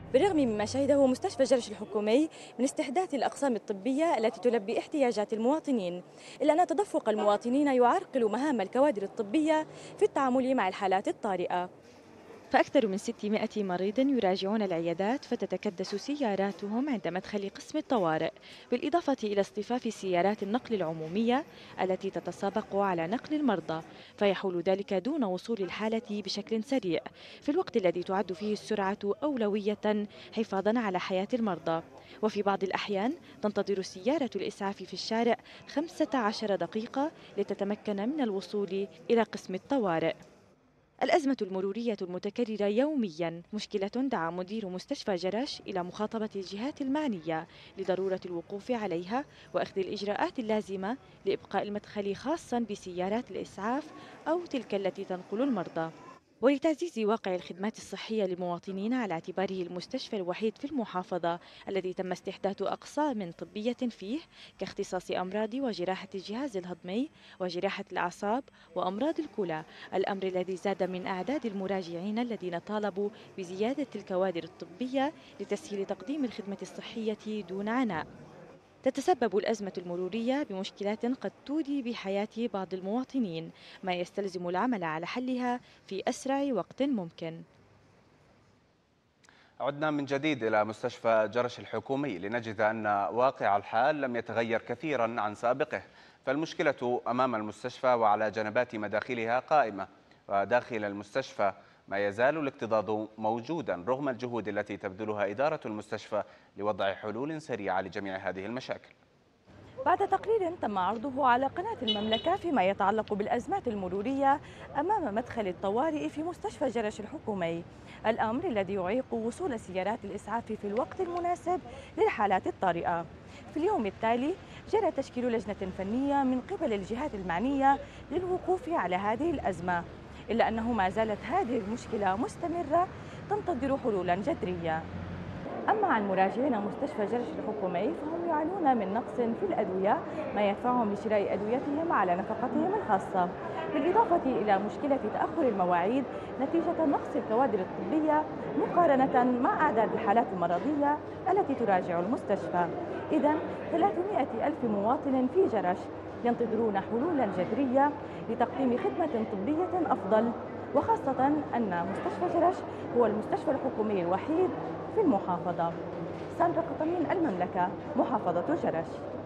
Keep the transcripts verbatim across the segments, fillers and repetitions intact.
بالرغم مما شهده مستشفى جرش الحكومي من استحداث الأقسام الطبية التي تلبي احتياجات المواطنين، إلا أن تدفق المواطنين يعرقل مهام الكوادر الطبية في التعامل مع الحالات الطارئة. فأكثر من ستمائة مريض يراجعون العيادات فتتكدس سياراتهم عند مدخل قسم الطوارئ، بالإضافة إلى اصطفاف سيارات النقل العمومية التي تتسابق على نقل المرضى، فيحول ذلك دون وصول الحالة بشكل سريع، في الوقت الذي تعد فيه السرعة أولوية حفاظا على حياة المرضى. وفي بعض الأحيان تنتظر سيارة الإسعاف في الشارع خمسة عشر دقيقة لتتمكن من الوصول إلى قسم الطوارئ. الأزمة المرورية المتكررة يوميا مشكلة دعا مدير مستشفى جرش إلى مخاطبة الجهات المعنية لضرورة الوقوف عليها وأخذ الإجراءات اللازمة لإبقاء المدخل خاصا بسيارات الإسعاف أو تلك التي تنقل المرضى. ولتعزيز واقع الخدمات الصحية للمواطنين على اعتباره المستشفى الوحيد في المحافظة الذي تم استحداث أقسام طبية فيه كاختصاص أمراض وجراحة الجهاز الهضمي وجراحة الأعصاب وأمراض الكلى، الأمر الذي زاد من أعداد المراجعين الذين طالبوا بزيادة الكوادر الطبية لتسهيل تقديم الخدمة الصحية دون عناء. تتسبب الأزمة المرورية بمشكلات قد تودي بحياة بعض المواطنين، ما يستلزم العمل على حلها في أسرع وقت ممكن. عدنا من جديد إلى مستشفى جرش الحكومي لنجد أن واقع الحال لم يتغير كثيرا عن سابقه، فالمشكلة أمام المستشفى وعلى جنبات مداخلها قائمة، وداخل المستشفى ما يزال الاكتظاظ موجودا رغم الجهود التي تبذلها إدارة المستشفى لوضع حلول سريعة لجميع هذه المشاكل. بعد تقرير تم عرضه على قناة المملكة فيما يتعلق بالأزمات المرورية أمام مدخل الطوارئ في مستشفى جرش الحكومي، الأمر الذي يعيق وصول سيارات الإسعاف في الوقت المناسب للحالات الطارئة. في اليوم التالي جرى تشكيل لجنة فنية من قبل الجهات المعنية للوقوف على هذه الأزمة، إلا أنه ما زالت هذه المشكلة مستمرة تنتظر حلولا جذرية. أما عن مراجعين مستشفى جرش الحكومي فهم يعانون من نقص في الأدوية، ما يدفعهم لشراء أدويتهم على نفقتهم الخاصة، بالإضافة إلى مشكلة تأخر المواعيد نتيجة نقص الكوادر الطبية مقارنة مع أعداد الحالات المرضية التي تراجع المستشفى. إذن ثلاثمائة ألف مواطن في جرش ينتظرون حلولا جذرية لتقديم خدمة طبية أفضل، وخاصة أن مستشفى جرش هو المستشفى الحكومي الوحيد في المحافظة. ساندرا قطمين، المملكة، محافظة جرش.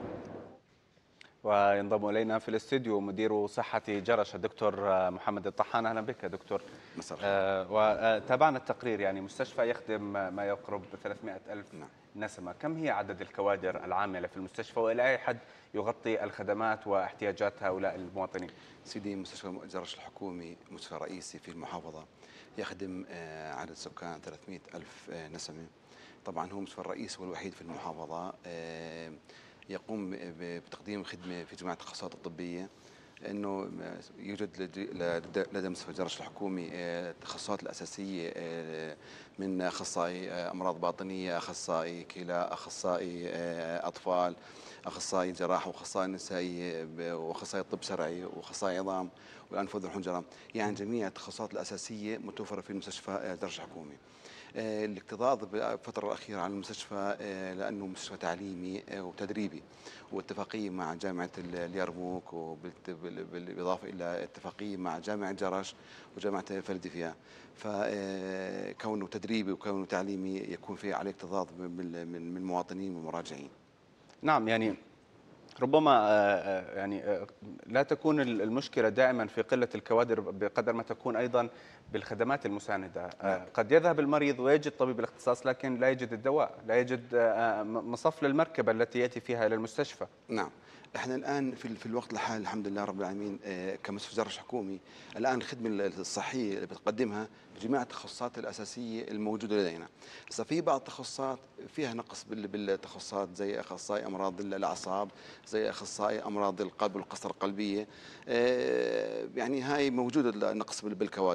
وينضم إلينا في الاستديو مدير صحة جرش الدكتور محمد الطحان. أهلا بك دكتور. مساء الخير. آه وتابعنا التقرير، يعني مستشفى يخدم ما يقرب ثلاثمائة ألف نعم. نسمة، كم هي عدد الكوادر العاملة في المستشفى وإلى أي حد يغطي الخدمات واحتياجات هؤلاء المواطنين؟ سيدي، مستشفى جرش الحكومي مستشفى رئيسي في المحافظة يخدم آه، عدد سكان ثلاثمائة ألف آه، نسمة. طبعا هو مستشفى الرئيس والوحيد في المحافظة، آه، يقوم ب- بتقديم خدمة في جميع التخصصات الطبية. انه يوجد لدي لدى لدى مستشفى جرش الحكومي آه، التخصصات الاساسيه، آه، من اخصائي آه، امراض باطنيه، اخصائي كلى، اخصائي آه، اطفال، اخصائي جراحه، واخصائي نسائي، ب- واخصائي طب شرعي، واخصائي عظام والانف واذن والحنجره. يعني جميع التخصصات الاساسيه متوفره في مستشفى آه، جرش الحكومي. آه، الاكتظاظ بالفترة الأخيرة على المستشفى آه، لأنه مستشفى تعليمي آه، وتدريبي، واتفاقية مع جامعة ال- اليرموك، وبالت- بال- بالإضافة إلى اتفاقية مع جامعة جرش وجامعة فيلادلفيا. فكونه تدريبي وكونه تعليمي يكون فيه عليه اكتظاظ من من من مواطنين ومراجعين. نعم، يعني ربما آه، آه، يعني آه، لا تكون المشكلة دائما في قلة الكوادر بقدر ما تكون أيضا بالخدمات المساندة. نعم. آه، قد يذهب المريض ويجد طبيب الاختصاص لكن لا يجد الدواء، لا يجد آه، آه، مصف للمركبة التي يأتي فيها إلى المستشفى. نعم. احنا الان في في الوقت الحالي الحمد لله رب العالمين، آه، كمستشفى جرش حكومي الان الخدمه الصحيه اللي بتقدمها بجميع التخصصات الاساسيه الموجوده لدينا. هسه في بعض التخصصات فيها نقص بال- بالتخصصات، زي اخصائي امراض الاعصاب، زي اخصائي امراض القلب والقصر القلبيه. آه، يعني هاي موجوده النقص بال- بالكوادر.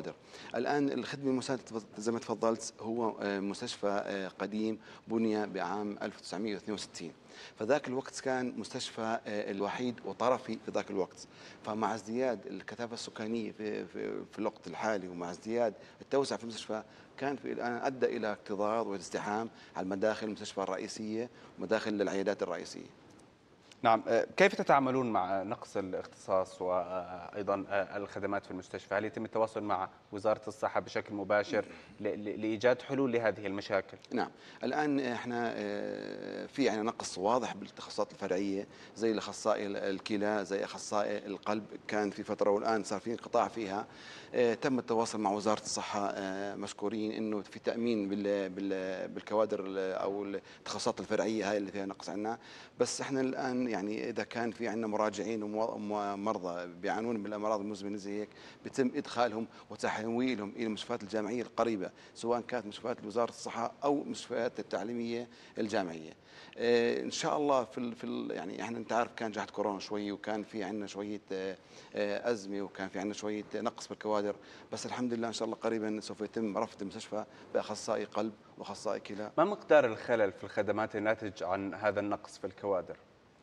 الآن الخدمة المساعدة زي ما تفضلت هو آه، مستشفى آه، قديم بني بعام ألف وتسعمئة واثنين وستين. فذاك الوقت كان مستشفى آه، الوحيد وطرفي في ذاك الوقت. فمع ازدياد الكثافة السكانية في, في, في الوقت الحالي ومع ازدياد التوسعة في المستشفى كان في الآن أدى إلى اكتظاظ وازدحام على مداخل المستشفى الرئيسية ومداخل العيادات الرئيسية. نعم، آه، كيف تتعاملون مع نقص الاختصاص وأيضا الخدمات في المستشفى؟ هل يتم التواصل مع وزارة الصحة بشكل مباشر ل- ل- لإيجاد حلول لهذه المشاكل؟ نعم، الآن احنا آه، في عندنا نقص واضح بالتخصصات الفرعية زي الأخصائي الكلى، زي أخصائي القلب، كان في فترة والآن صار في انقطاع فيها. آه، تم التواصل مع وزارة الصحة، آه، مشكورين إنه في تأمين بال- بال- بالكوادر ال- أو التخصصات الفرعية هاي اللي فيها نقص عندنا. بس احنا الآن يعني إذا كان في عندنا مراجعين ومرضى بيعانون من الأمراض المزمنة زي هيك، بيتم إدخالهم وتحويلهم إلى المستشفيات الجامعية القريبة، سواء كانت مستشفيات وزارة الصحة أو المستشفيات التعليمية الجامعية. آه، إن شاء الله في ال في ال يعني إحنا أنت عارف كان جائحة كورونا شوي وكان في عندنا شوية آه، آه، أزمة وكان في عندنا شوية نقص بالكوادر. بس الحمد لله إن شاء الله قريبا سوف يتم رفض المستشفى بأخصائي قلب وأخصائي كلى. ما مقدار الخلل في الخدمات الناتج عن هذا النقص في الكوادر؟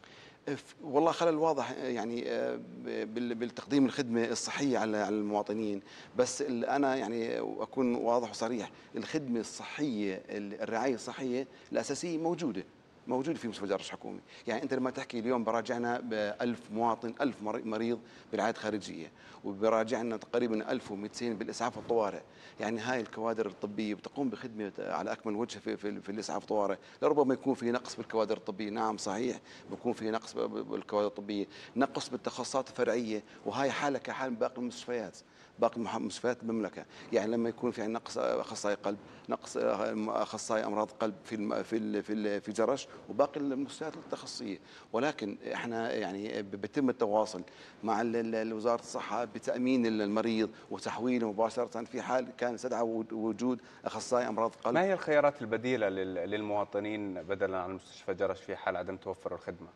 ف- والله خلل واضح يعني آه، بال- بالتقديم الخدمة الصحية على على المواطنين. بس ال- أنا يعني أكون واضح وصريح، الخدمة الصحية ال- الرعاية الصحية الأساسية موجودة موجودة في مستشفى جرش حكومي. يعني أنت لما تحكي اليوم براجعنا بألف مواطن، ألف مري- مريض بالرعاية الخارجية، وبراجعنا تقريبا ألف ومئتين بالإسعاف الطوارئ. يعني هاي الكوادر الطبية بتقوم بخدمة على أكمل وجه في, في, في الإسعاف الطوارئ. لربما يكون في نقص بالكوادر الطبية، نعم صحيح بيكون في نقص ب- ب- بالكوادر الطبية، نقص بالتخصصات الفرعية، وهي حالة كحال باقي المستشفيات، باقي المح- مستشفيات المملكة. يعني لما يكون في عندنا نقص أخصائي قلب، نقص أخصائي أمراض قلب في الم- في ال- في ال- في جرش، وباقي المستشفيات التخصصية. ولكن احنا يعني بيتم التواصل مع ال- ال- وزارة الصحة بتأمين المريض وتحويله مباشرة في حال كان استدعى وجود أخصائي أمراض قلب. ما هي الخيارات البديلة لل- للمواطنين بدلا عن مستشفى جرش في حال عدم توفر الخدمة؟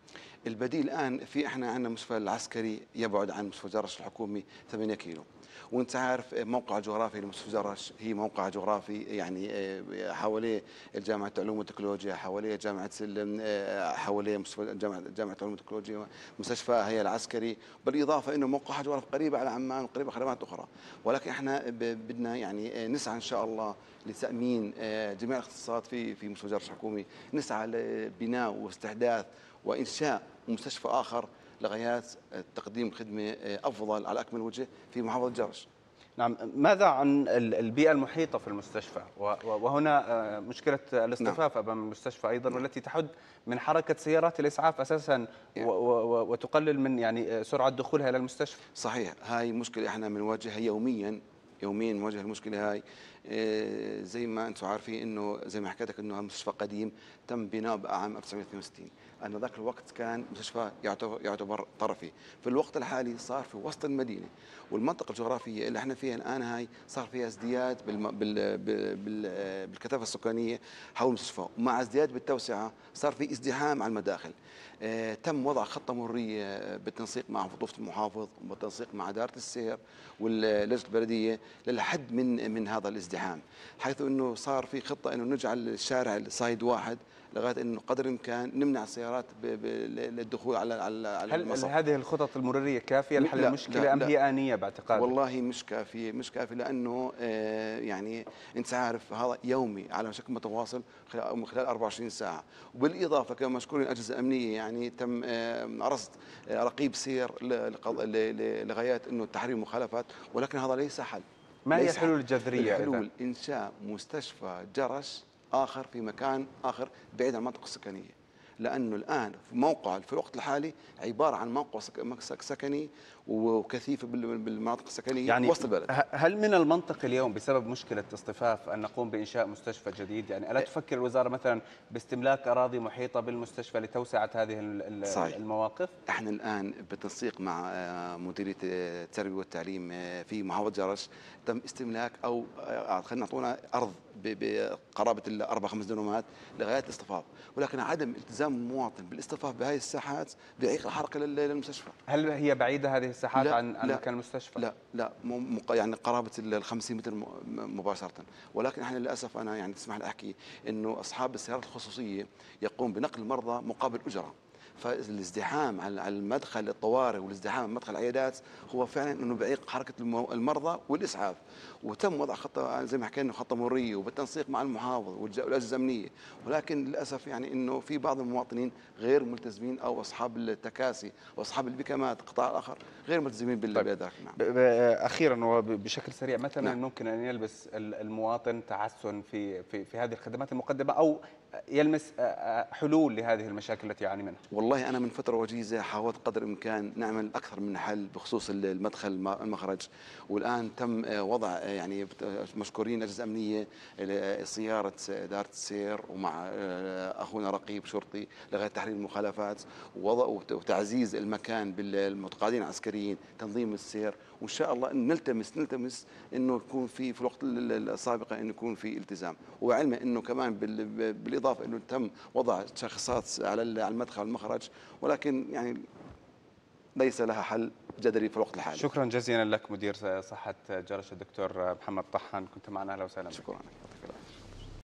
البديل الآن في احنا عندنا مستشفى العسكري يبعد عن مستشفى جرش الحكومي ثمانية كيلو. وانت عارف موقع جغرافي لمستشفى جرش هي موقع جغرافي يعني آه، حواليه جامعة علوم وتكنولوجيا، حواليه جامعة سلم، آه، حواليه مستشفى جامعة جامعة علوم وتكنولوجيا، مستشفى هي العسكري، بالاضافه انه موقعها جغرافي قريبه على عمان وقريبه خدمات اخرى. ولكن احنا ب- بدنا يعني آه، نسعى ان شاء الله لتامين آه، جميع الاختصاصات في في مستشفى جرش الحكومي، نسعى لبناء واستحداث وإنشاء مستشفى آخر لغايات تقديم خدمة أفضل على أكمل وجه في محافظة جرش. نعم، ماذا عن ال- البيئة المحيطة في المستشفى؟ و- و- وهنا آه، مشكلة نعم. الاصطفاف أمام المستشفى أيضا، نعم. والتي تحد من حركة سيارات الإسعاف أساسا و- يعني و- وتقلل من يعني آه، سرعة دخولها إلى المستشفى. صحيح، هاي مشكلة احنا بنواجهها يوميا، يوميا نواجه المشكلة هاي. إيه، زي ما انتم عارفين انه زي ما حكيت لك انه مستشفى قديم تم بناء بعام ألف وتسعمئة واثنين وستين. أن ذاك الوقت كان مستشفى يعتبر, يعتبر طرفي. في الوقت الحالي صار في وسط المدينة، والمنطقة الجغرافية اللي احنا فيها الآن هاي صار فيها ازدياد بالم... بال... بال... بال... بالكثافة السكانية حول المستشفى، ومع ازدياد بالتوسعة صار في ازدحام على المداخل. آه، تم وضع خطة مرورية بالتنسيق مع فطوفة المحافظ وبالتنسيق مع إدارة السير واللجنة البلدية للحد من من هذا الازدحام، حيث انه صار في خطة انه نجعل الشارع الصايد واحد لغايه انه قدر الامكان نمنع السيارات ب- ب- للدخول على على على هل ال- المصف. هذه الخطط المرورية كافية م- لحل لا لا المشكلة أم لا هي آنية باعتقادك؟ والله مش كافية، مش كافية لأنه آه، يعني أنت عارف هذا يومي على شكل متواصل خلال من خلال أربعة وعشرين ساعة. وبالإضافة كما مشكورين الأجهزة الأمنية يعني تم آه، رصد آه، رقيب سير ل- لقض- ل- ل- لغاية أنه تحرير المخالفات، ولكن هذا ليس حل. ما هي ليس حل. الحلول الجذرية إذا؟ الحلول إنشاء مستشفى جرش آخر في مكان آخر بعيد عن المنطقة السكنية، لأنه الآن في موقع في الوقت الحالي عبارة عن موقع سك- سك- سكني وكثيف بال- بالمناطق السكنية يعني وسط البلد. ه- هل من المنطق اليوم بسبب مشكلة اصطفاف أن نقوم بإنشاء مستشفى جديد؟ يعني ألا تفكر الوزارة مثلا باستملاك أراضي محيطة بالمستشفى لتوسعة هذه ال- ال- صحيح. المواقف؟ احنا الان بالتنسيق مع آه، مديريه آه، التربيه والتعليم آه، في محافظه جرش تم استملاك او آه، خلينا نعطونا ارض ب- بقرابه الاربع خمس دنومات لغايه الاصطفاف، ولكن عدم التزام قيام المواطن بالاصطفاف بهذه الساحات بيعيق الحركه لل- للمستشفى. هل هي بعيدة هذه الساحات لا عن عن لا مكان المستشفى؟ لا لا مو مو- يعني قرابه ال خمسين متر م- مباشره، ولكن احنا للاسف انا يعني تسمح لي احكي انه اصحاب السيارات الخصوصيه يقوم بنقل المرضى مقابل اجره. فالازدحام على على المدخل الطوارئ والازدحام على مدخل العيادات هو فعلا انه بيعيق حركه المو- المرضى والاسعاف. وتم وضع خطه زي ما حكينا خطه مروريه وبالتنسيق مع المحافظ والج- والاجهزه الامنيه، ولكن للاسف يعني انه في بعض المواطنين غير ملتزمين او اصحاب التكاسي واصحاب البيكامات القطاع الاخر غير ملتزمين بال- طيب، بذلك. نعم. ب- ب- أخيرا وبشكل سريع، متى من نعم. الممكن أن يلبس ال- المواطن تحسن في في في هذه الخدمات المقدمة، أو يلمس آه، آه، حلول لهذه المشاكل التي يعاني منها؟ والله أنا من فترة وجيزة حاولت قدر الإمكان نعمل أكثر من حل بخصوص المدخل المخرج، والآن تم وضع يعني مشكورين الأجهزة الأمنية سيارة إدارة السير ومع أخونا رقيب شرطي لغاية تحرير المخالفات، ووضع وتعزيز المكان بالمتقاعدين العسكريين، تنظيم السير، وإن شاء الله إن نلتمس نلتمس إنه يكون في في الوقت السابقة إنه يكون في التزام، وعلما إنه كمان بال- بالإضافة إنه تم وضع شخصات على على المدخل والمخرج، ولكن يعني ليس لها حل جذري في الوقت الحالي. شكرا جزيلا لك مدير صحة جرش الدكتور محمد طحان، كنت معنا، أهلا وسهلا بك. شكرا.